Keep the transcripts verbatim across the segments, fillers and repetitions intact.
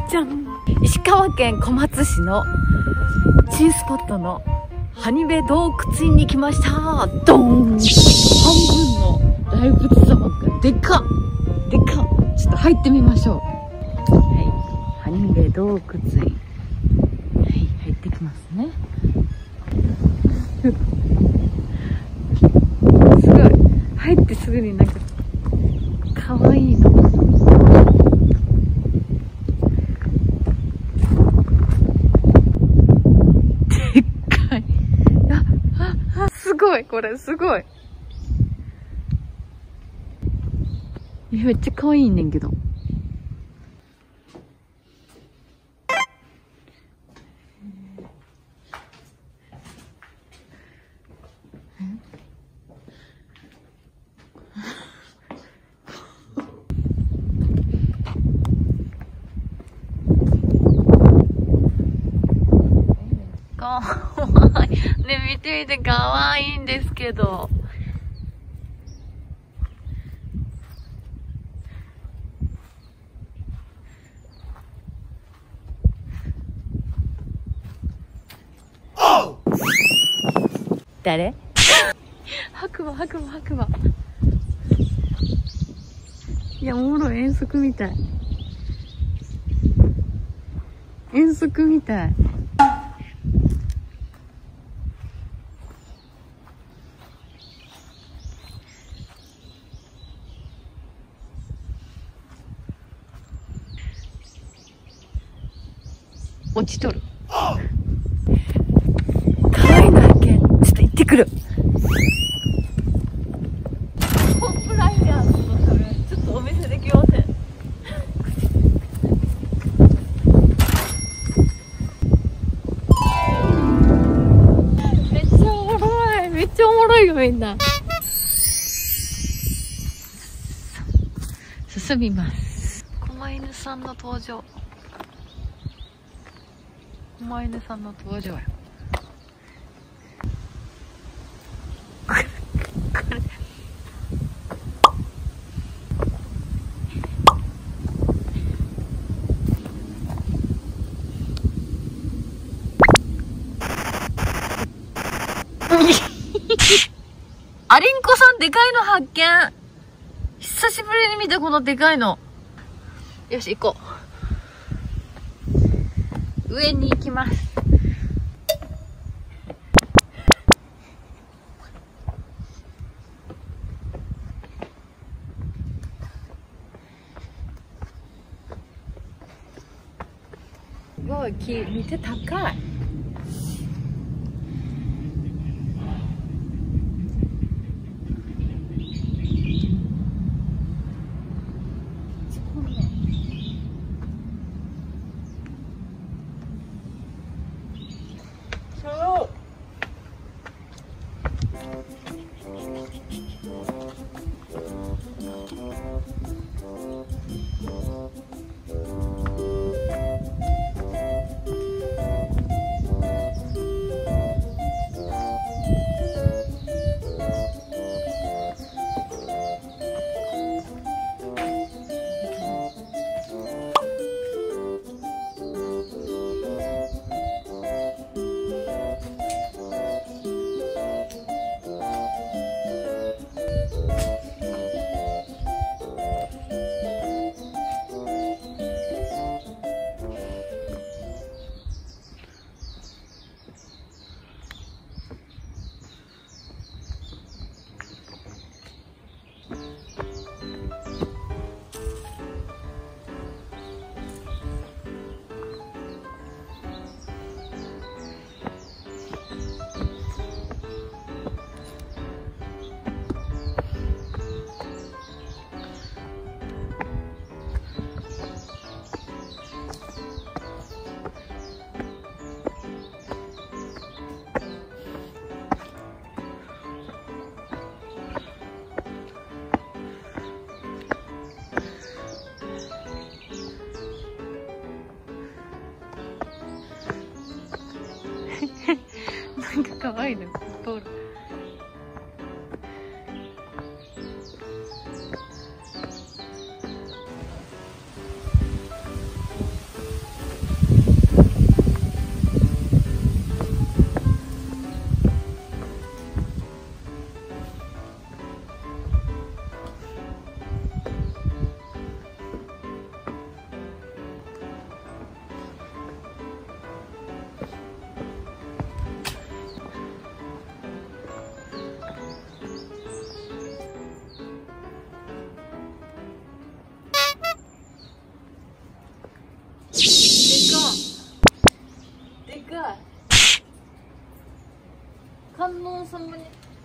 じゃん、石川県小松市の新スポットの埴部洞窟院に来ました。ドーン、半分の大仏様がでかっでかっ。ちょっと入ってみましょう。はい、埴部洞窟院、はい、入ってきますね。すごい、入ってすぐになんかかわいいの。でっかい。あ、あ、あ、すごい、これすごい。めっちゃかわいいねんけど。かわいい。ね、見てみて、かわいいんですけど。誰？白馬、白馬、白馬。いや、おもろい、遠足みたい。遠足みたい。落ちとる。かわいいの発見。ちょっと行ってくる。ポップライダーズのため、ちょっとお見せできません。めっちゃおもろい。めっちゃおもろいよ、みんな。進みます。狛犬さんの登場。狛犬さんの登場よ。これアリンコさん、でかいの発見。久しぶりに見た、このでかいの。よし、行こう。上に行きます。すごい木、見て、高い。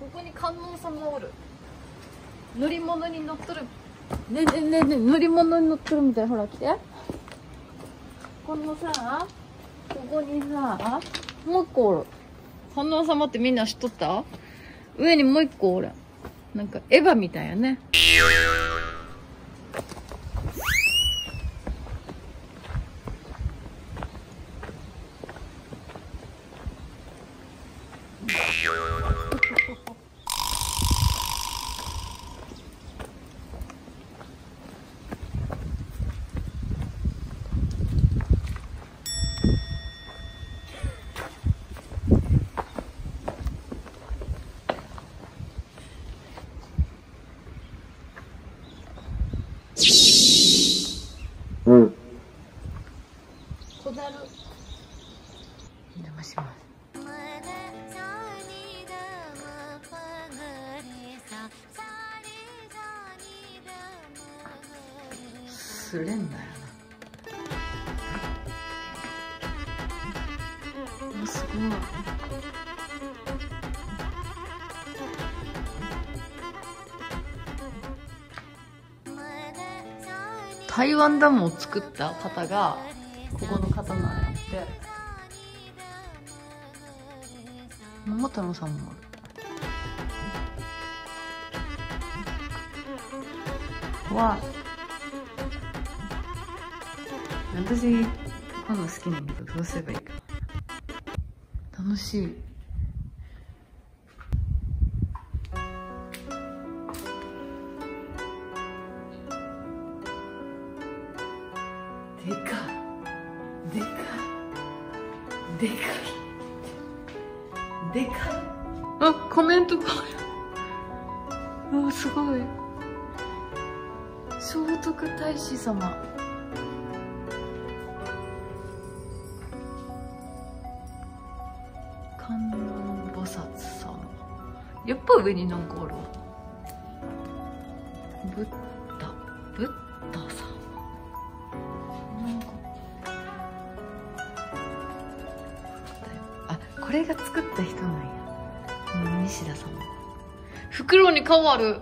ここに観音様おる。乗り物に乗っとる。ねえねえねえねえ、乗り物に乗っとるみたい。ほら来て。このさ、ここにさ、もう一個おる。観音様ってみんな知っとった？上にもう一個おる。なんかエヴァみたいやね。 うん。 小樽。お邪魔します。スレンダーやな。すごい。台湾ダムを作った方がここの方なんやって。桃太郎さんもある。わあ、私この好きなんだけど、どうすればいいか。楽しい。でかいでかいでかいでかい。あ、コメントがある。あ、すごい。聖徳太子様。観音菩薩様。やっぱ上になんかあるわ。ブッダブッダさん。あ、これが作った人なんや。この西田さん。袋に顔ある。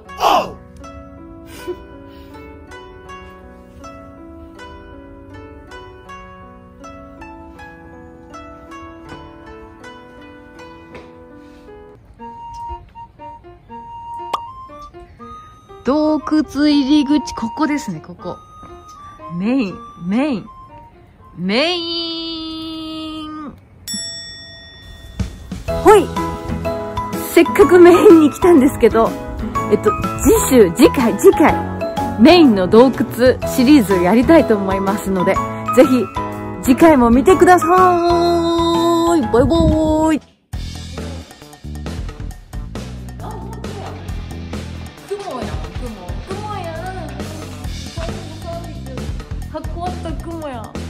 洞窟入り口、ここですね、ここ。メイン、メイン、メイン。ほい。せっかくメインに来たんですけど、えっと、次週、次回、次回、メインの洞窟シリーズやりたいと思いますので、ぜひ、次回も見てくださーい。バイバーイ。雲やん。雲やん。箱あった雲やん。